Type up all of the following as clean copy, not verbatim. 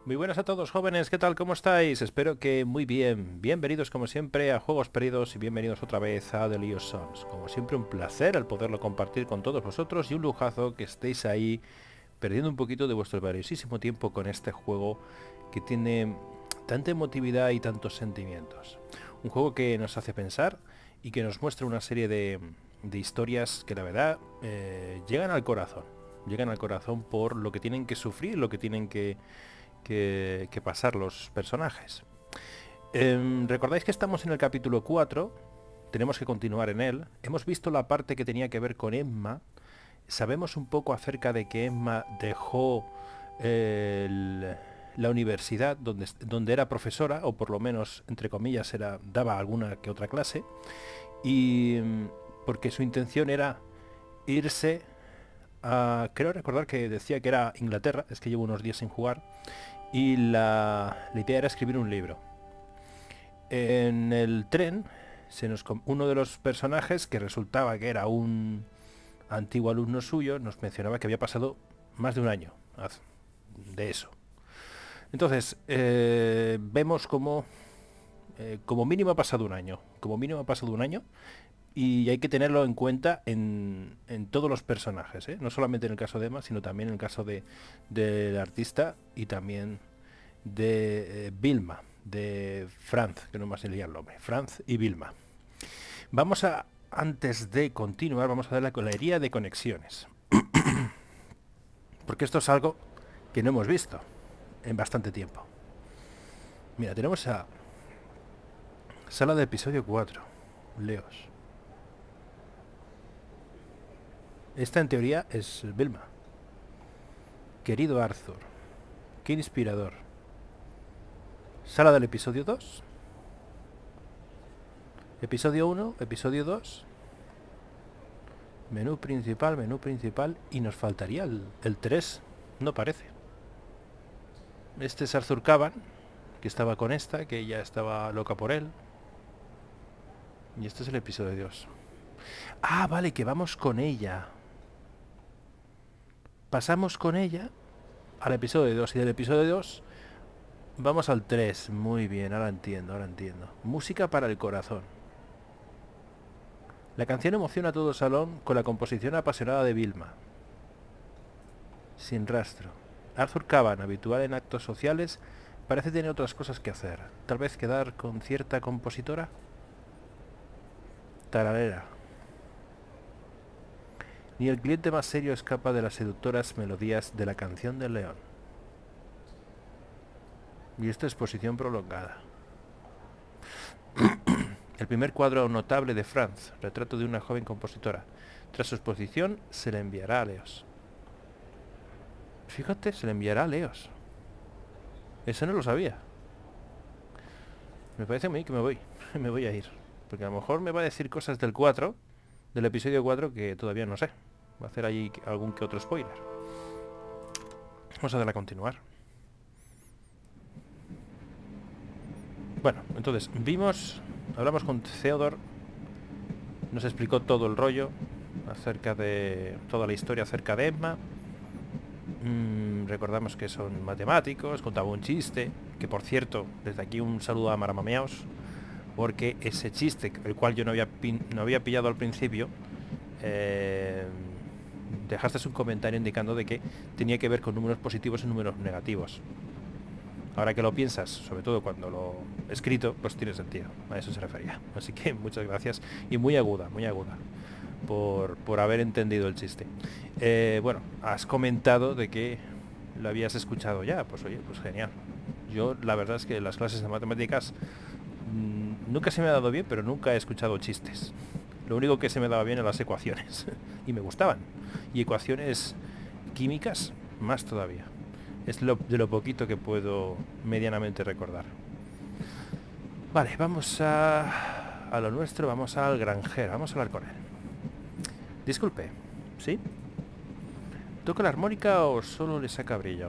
Muy buenas a todos, jóvenes, ¿qué tal? ¿Cómo estáis? Espero que muy bien. Bienvenidos como siempre a Juegos Perdidos y bienvenidos otra vez a The Leo Sons. Como siempre un placer el poderlo compartir con todos vosotros y un lujazo que estéis ahí perdiendo un poquito de vuestro valiosísimo tiempo con este juego que tiene tanta emotividad y tantos sentimientos. Un juego que nos hace pensar y que nos muestra una serie de historias que la verdad llegan al corazón. Llegan al corazón por lo que tienen que sufrir, lo que tienen que pasar los personajes. Recordáis que estamos en el capítulo 4, tenemos que continuar en él. Hemos visto la parte que tenía que ver con Emma. Sabemos un poco acerca de que Emma dejó la universidad donde era profesora, o por lo menos, entre comillas, daba alguna que otra clase, y porque su intención era irse a, creo recordar que decía que era Inglaterra, es que llevo unos días sin jugar, y la idea era escribir un libro. En el tren, uno de los personajes, que resultaba que era un antiguo alumno suyo, nos mencionaba que había pasado más de un año de eso. Entonces, vemos como mínimo ha pasado un año. Como mínimo ha pasado un año. Y hay que tenerlo en cuenta en todos los personajes, ¿eh? No solamente en el caso de Emma, sino también en el caso del artista y también de Vilma, de Franz, que no me salía el nombre, Franz y Vilma. Antes de continuar, vamos a dar la galería de conexiones. Porque esto es algo que no hemos visto en bastante tiempo. Mira, tenemos a sala de episodio 4, Leos. Esta en teoría es Vilma. Querido Arthur, qué inspirador. Sala del episodio 2. Episodio 1, episodio 2. Menú principal y nos faltaría el 3. No parece. Este es Arthur Caban, que estaba con esta, que ella estaba loca por él. Y este es el episodio 2. Ah, vale, que vamos con ella. Pasamos con ella al episodio 2 y del episodio 2 vamos al 3. Muy bien, ahora entiendo. Música para el corazón. La canción emociona a todo el salón con la composición apasionada de Vilma. Sin rastro. Arthur Caban, habitual en actos sociales, parece tener otras cosas que hacer. Tal vez quedar con cierta compositora. Tararera. Ni el cliente más serio escapa de las seductoras melodías de la canción del león. Y esta exposición prolongada. El primer cuadro notable de Franz, retrato de una joven compositora. Tras su exposición, se le enviará a Leos. Fíjate, se le enviará a Leos. Eso no lo sabía. Me parece a mí que me voy. Me voy a ir. Porque a lo mejor me va a decir cosas del 4, del episodio 4, que todavía no sé. Va a hacer ahí algún que otro spoiler. Vamos a darle a continuar. Bueno, entonces, hablamos con Theodore, nos explicó todo el rollo acerca de toda la historia acerca de Emma. Recordamos que son matemáticos, contaba un chiste, que por cierto, desde aquí un saludo a Maramameaos, porque ese chiste, el cual yo no había pillado al principio, dejaste un comentario indicando de que tenía que ver con números positivos y números negativos. Ahora que lo piensas, sobre todo cuando lo he escrito, pues tiene sentido. A eso se refería. Así que muchas gracias y muy aguda por haber entendido el chiste. Bueno, has comentado de que lo habías escuchado ya. Pues oye, pues genial. Yo la verdad es que las clases de matemáticas nunca se me ha dado bien, pero nunca he escuchado chistes. Lo único que se me daba bien eran las ecuaciones. Y me gustaban. Y ecuaciones químicas, más todavía. Es de lo poquito que puedo medianamente recordar. Vale, vamos a lo nuestro, vamos al granjero, vamos a hablar con él. Disculpe, ¿sí? ¿Toca la armónica o solo le saca brillo?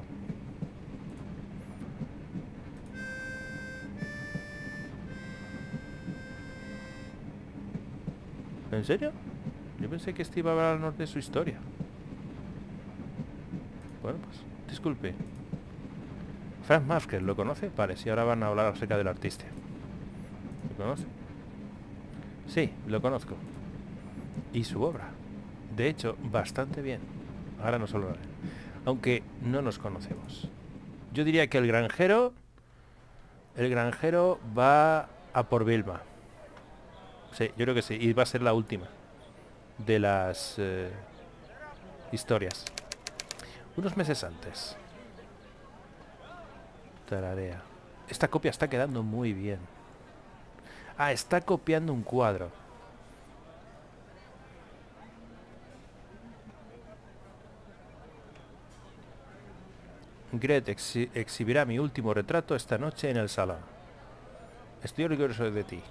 ¿En serio? Yo pensé que este iba a hablarnos de su historia. Bueno, pues, disculpe. Franz Marquez, ¿lo conoce? Vale, sí, ahora van a hablar acerca del artista. ¿Lo conoce? Sí, lo conozco. Y su obra. De hecho, bastante bien. Ahora nos hablaré. Aunque no nos conocemos. Yo diría que el granjero... El granjero va a por Vilma. Sí, yo creo que sí. Y va a ser la última de las historias. Unos meses antes. Tararea. Esta copia está quedando muy bien. Ah, está copiando un cuadro. Gret exhibirá mi último retrato esta noche en el salón. Estoy orgulloso de ti.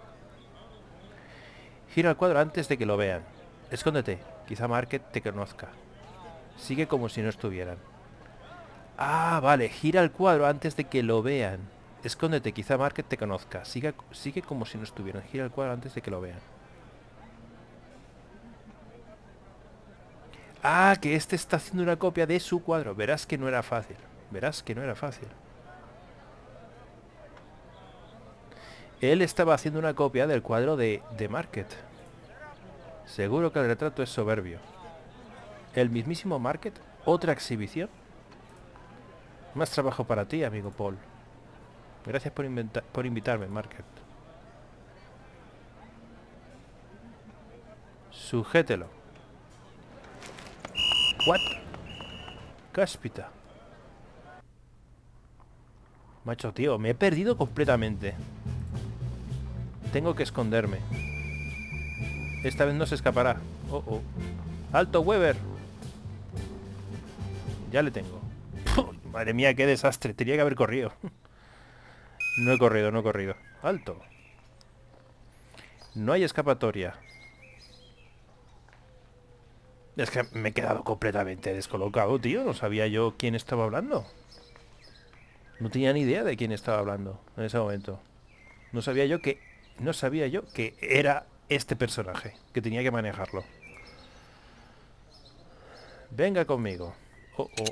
Gira el cuadro antes de que lo vean. Escóndete. Quizá Market te conozca. Sigue como si no estuvieran. Ah, vale. Gira el cuadro antes de que lo vean. Escóndete. Quizá Market te conozca. Sigue como si no estuvieran. Gira el cuadro antes de que lo vean. Ah, que este está haciendo una copia de su cuadro. Verás que no era fácil. Verás que no era fácil. Él estaba haciendo una copia del cuadro de Market. Seguro que el retrato es soberbio. ¿El mismísimo Market? ¿Otra exhibición? Más trabajo para ti, amigo Paul. Gracias por invitarme, Market. Sujételo. What? Cáspita. Macho, tío, me he perdido completamente. Tengo que esconderme. Esta vez no se escapará. Oh, oh. ¡Alto, Weber! Ya le tengo. Madre mía, qué desastre. Tenía que haber corrido. No he corrido, no he corrido. ¡Alto! No hay escapatoria. Es que me he quedado completamente descolocado, tío. No sabía yo quién estaba hablando. No tenía ni idea de quién estaba hablando en ese momento. No sabía yo que... No sabía yo que era este personaje. Que tenía que manejarlo. Venga conmigo. Oh, oh.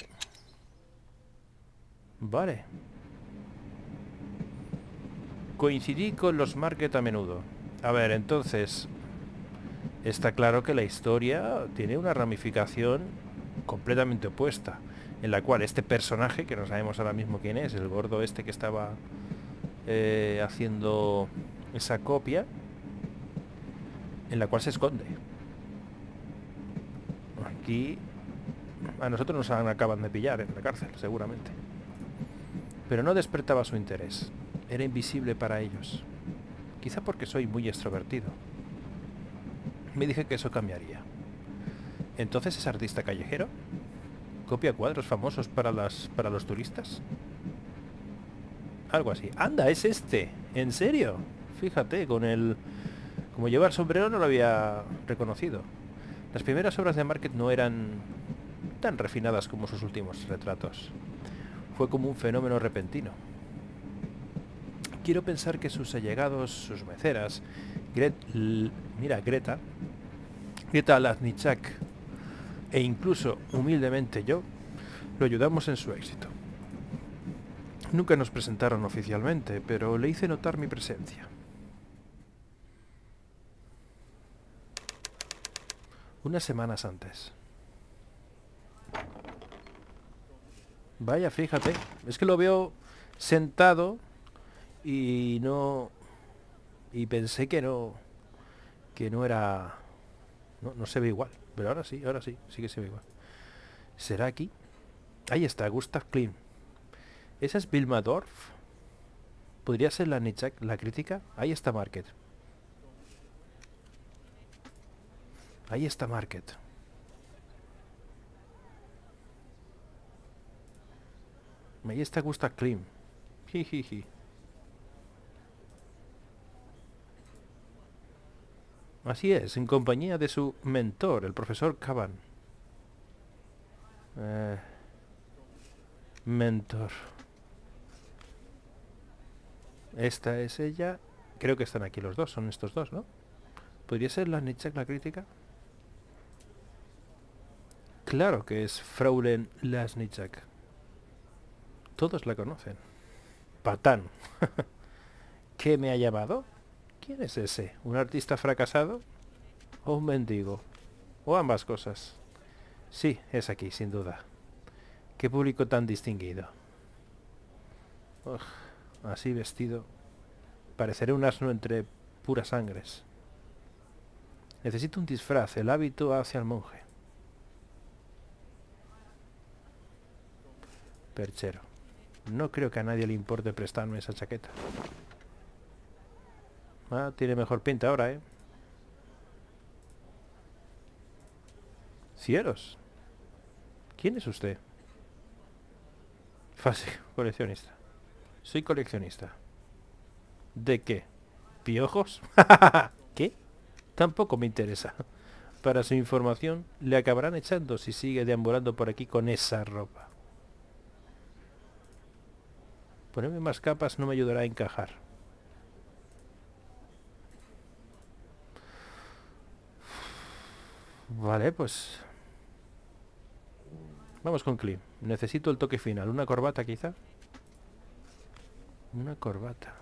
Vale. Coincidí con los Market a menudo. A ver, entonces... Está claro que la historia tiene una ramificación completamente opuesta. En la cual este personaje, que no sabemos ahora mismo quién es, el gordo este que estaba haciendo esa copia, en la cual se esconde. Aquí a nosotros nos acaban de pillar en la cárcel, seguramente. Pero no despertaba su interés. Era invisible para ellos. Quizá porque soy muy extrovertido. Me dije que eso cambiaría. ¿Entonces es artista callejero? ¿Copia cuadros famosos para los turistas? Algo así. ¡Anda, es este! ¿En serio? Fíjate, con el... Como lleva el sombrero no lo había reconocido. Las primeras obras de Market no eran tan refinadas como sus últimos retratos. Fue como un fenómeno repentino. Quiero pensar que sus allegados, sus meceras, Greta Lazniczak e incluso, humildemente yo, lo ayudamos en su éxito. Nunca nos presentaron oficialmente, pero le hice notar mi presencia. Unas semanas antes. Vaya, fíjate, es que lo veo sentado y no... Y pensé que no era... No se ve igual, pero ahora sí que se ve igual. ¿Será aquí? Ahí está, Gustav Klimt. ¿Esa es Vilma Dorf? ¿Podría ser la Nitzak, la crítica? Ahí está Market. Ahí está Market. Ahí está Gustav Klimt. Jijiji. Así es, en compañía de su mentor, el profesor Caban. Mentor. Esta es ella. Creo que están aquí los dos, son estos dos, ¿no? ¿Podría ser la Nitzak la crítica? Claro que es Fraulein Lasniczak. Todos la conocen. Patán. ¿Qué me ha llamado? ¿Quién es ese? ¿Un artista fracasado? ¿O un mendigo? ¿O ambas cosas? Sí, es aquí, sin duda. ¿Qué público tan distinguido? Ugh, así vestido. Pareceré un asno entre puras sangres. Necesito un disfraz, el hábito hacia el monje. Perchero. No creo que a nadie le importe prestarme esa chaqueta. Ah, tiene mejor pinta ahora, ¿eh? Cielos. ¿Quién es usted? Fácil, coleccionista. Soy coleccionista. ¿De qué? ¿Piojos? ¿Qué? Tampoco me interesa. Para su información, le acabarán echando si sigue deambulando por aquí con esa ropa. Ponerme más capas no me ayudará a encajar. Vale, pues... Vamos con Klim. Necesito el toque final. ¿Una corbata quizá? Una corbata.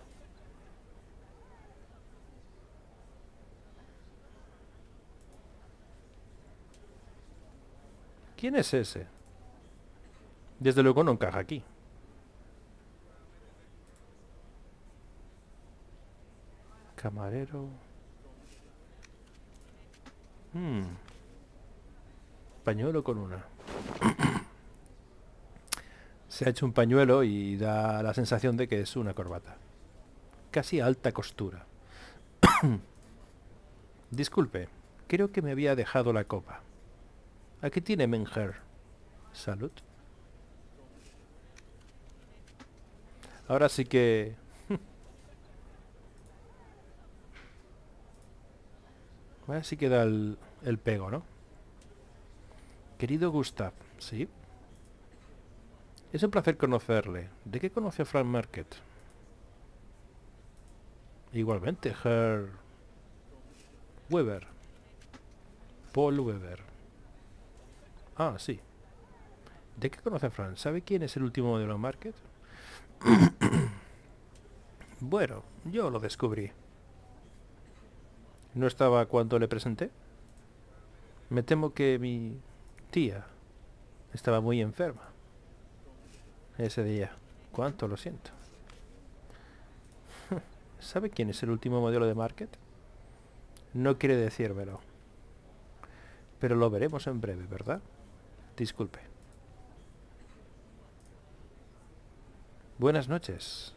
¿Quién es ese? Desde luego no encaja aquí. Camarero. Pañuelo con una. Se ha hecho un pañuelo y da la sensación de que es una corbata. Casi a alta costura. Disculpe, creo que me había dejado la copa. Aquí tiene Menger. Salud. Ahora sí que... Ahora sí que da el pego, ¿no? Querido Gustav, ¿sí? Es un placer conocerle. ¿De qué conoce a Frank Market? Igualmente, Herr... Weber. Paul Weber. Ah, sí. ¿De qué conoce a Frank? ¿Sabe quién es el último modelo Market? Bueno, yo lo descubrí. ¿No estaba cuando le presenté? Me temo que mi tía estaba muy enferma ese día. Cuánto lo siento. ¿Sabe quién es el último modelo de Market? No quiere decírmelo. Pero lo veremos en breve, ¿verdad? Disculpe. Buenas noches,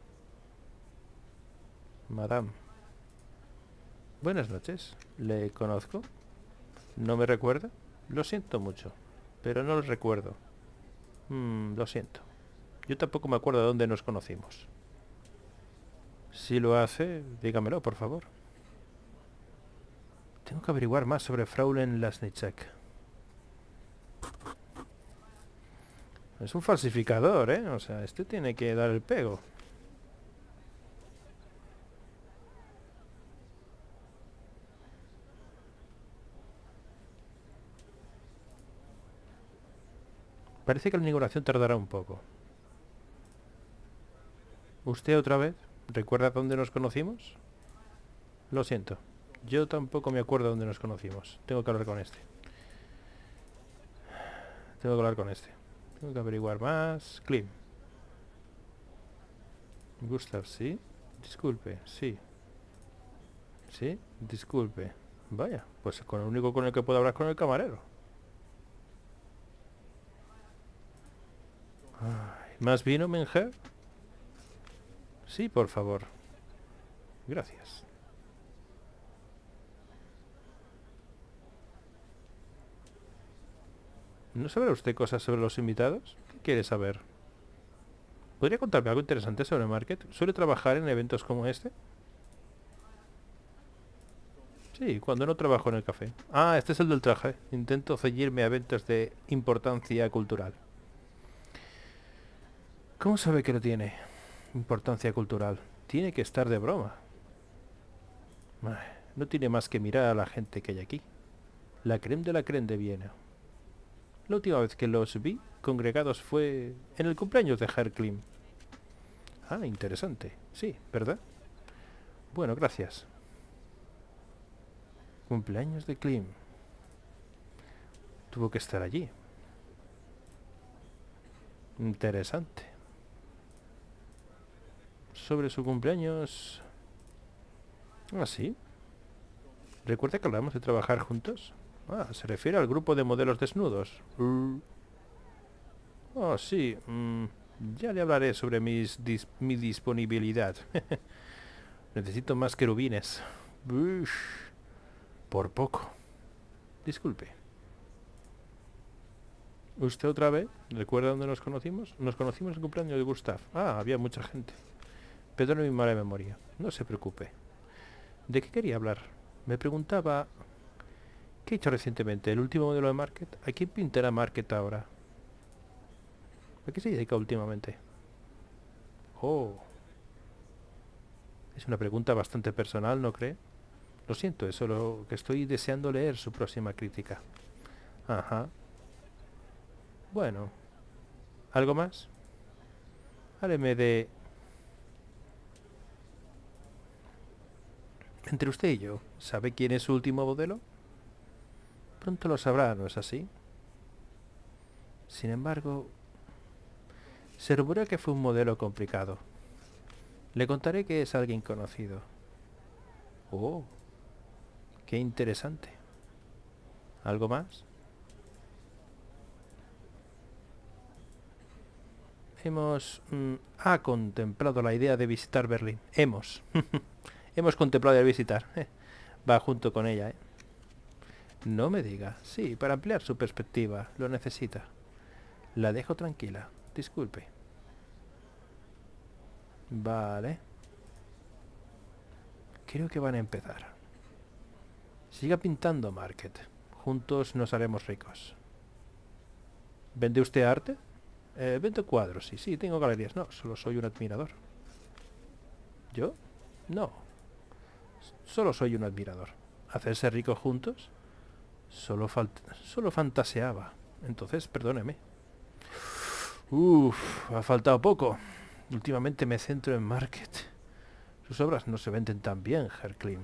Madame. Buenas noches. ¿Le conozco? ¿No me recuerda? Lo siento mucho, pero no lo recuerdo. Lo siento. Yo tampoco me acuerdo de dónde nos conocimos. Si lo hace, dígamelo, por favor. Tengo que averiguar más sobre Fraulein Lasnicek. Es un falsificador, ¿eh? O sea, este tiene que dar el pego. Parece que la inauguración tardará un poco. ¿Usted otra vez? ¿Recuerda dónde nos conocimos? Lo siento. Yo tampoco me acuerdo dónde nos conocimos. Tengo que hablar con este. Tengo que hablar con este. Tengo que averiguar más. Klim. Gustav, ¿sí? Disculpe, sí. ¿Sí? Disculpe. Vaya, pues con el único con el que puedo hablar es con el camarero. Ay, ¿más vino, Menger? Sí, por favor. Gracias. ¿No sabrá usted cosas sobre los invitados? ¿Qué quiere saber? ¿Podría contarme algo interesante sobre Market? ¿Suele trabajar en eventos como este? Sí, cuando no trabajo en el café. Ah, este es el del traje. Intento ceñirme a eventos de importancia cultural. ¿Cómo sabe que no tiene importancia cultural? Tiene que estar de broma. Ay, no tiene más que mirar a la gente que hay aquí. La creme de Viena. La última vez que los vi congregados fue en el cumpleaños de Herr Klim. Ah, interesante. Sí, ¿verdad? Bueno, gracias. Cumpleaños de Klim. Tuvo que estar allí. Interesante. Sobre su cumpleaños... Ah, sí. ¿Recuerda que hablamos de trabajar juntos? Ah, se refiere al grupo de modelos desnudos. Oh, sí. Ya le hablaré sobre mi disponibilidad. Necesito más querubines. Ush, por poco. Disculpe. ¿Usted otra vez? ¿Recuerda dónde nos conocimos? Nos conocimos en el cumpleaños de Gustav. Ah, había mucha gente. Perdone mi mala memoria. No se preocupe. ¿De qué quería hablar? Me preguntaba... ¿Qué he hecho recientemente? ¿El último modelo de Market? ¿A quién pintará Market ahora? ¿A qué se dedica últimamente? Oh... Es una pregunta bastante personal, ¿no cree? Lo siento, es solo que estoy deseando leer su próxima crítica. Ajá. Bueno. ¿Algo más? Hábleme de... Entre usted y yo, ¿sabe quién es su último modelo? Pronto lo sabrá, ¿no es así? Sin embargo, se rumorea que fue un modelo complicado. Le contaré que es alguien conocido. Oh, qué interesante. ¿Algo más? Ha contemplado la idea de visitar Berlín. Hemos contemplado de visitar. Va junto con ella, ¿eh? No me diga. Sí, para ampliar su perspectiva. Lo necesita. La dejo tranquila. Disculpe. Vale. Creo que van a empezar. Siga pintando, Market. Juntos nos haremos ricos. ¿Vende usted arte? Vendo cuadros, sí, tengo galerías. No, solo soy un admirador. ¿Yo? No. Solo soy un admirador. ¿Hacerse rico juntos? Solo fantaseaba. Entonces, perdóneme. Ha faltado poco. Últimamente me centro en Market. Sus obras no se venden tan bien, Herr Klim.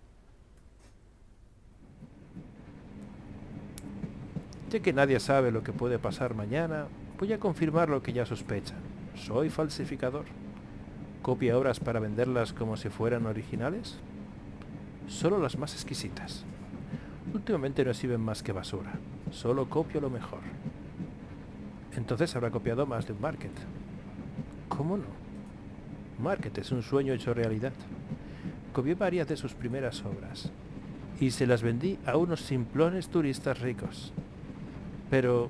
Ya que nadie sabe lo que puede pasar mañana, voy a confirmar lo que ya sospecha. Soy falsificador. ¿Copia obras para venderlas como si fueran originales? Solo las más exquisitas. Últimamente no exhiben más que basura. Solo copio lo mejor. Entonces habrá copiado más de un Market. ¿Cómo no? Market es un sueño hecho realidad. Copié varias de sus primeras obras y se las vendí a unos simplones turistas ricos. Pero...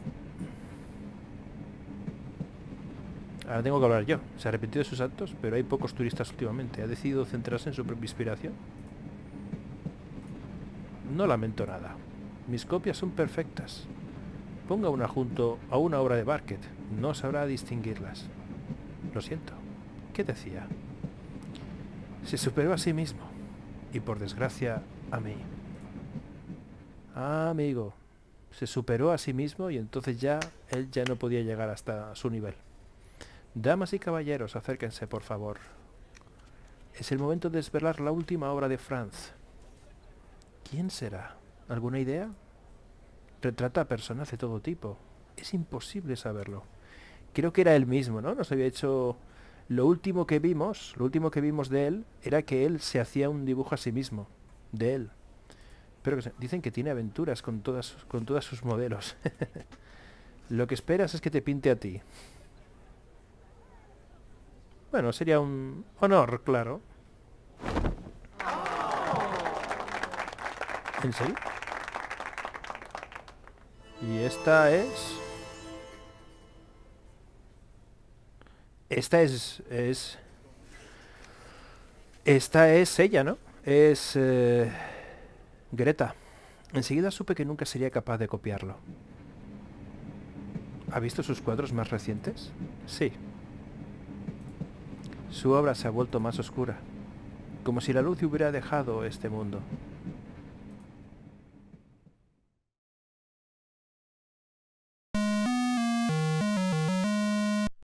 Ahora tengo que hablar yo. Se arrepintió de sus actos, pero hay pocos turistas últimamente. ¿Ha decidido centrarse en su propia inspiración? No lamento nada. Mis copias son perfectas. Ponga una junto a una obra de Market. No sabrá distinguirlas. Lo siento. ¿Qué decía? Se superó a sí mismo. Y por desgracia, a mí. Ah, amigo. Se superó a sí mismo y entonces él ya no podía llegar hasta su nivel. Damas y caballeros, acérquense, por favor. Es el momento de desvelar la última obra de Franz. ¿Quién será? ¿Alguna idea? Retrata a personas de todo tipo. Es imposible saberlo. Creo que era él mismo, ¿no? Nos había hecho... Lo último que vimos de él, era que él se hacía un dibujo a sí mismo. De él. Pero dicen que tiene aventuras con todas sus modelos. Lo que esperas es que te pinte a ti. Bueno, sería un honor, claro. ¿En serio? Y esta es... Esta es ella, ¿no? Es... Greta. Enseguida supe que nunca sería capaz de copiarlo. ¿Ha visto sus cuadros más recientes? Sí. Su obra se ha vuelto más oscura, como si la luz hubiera dejado este mundo.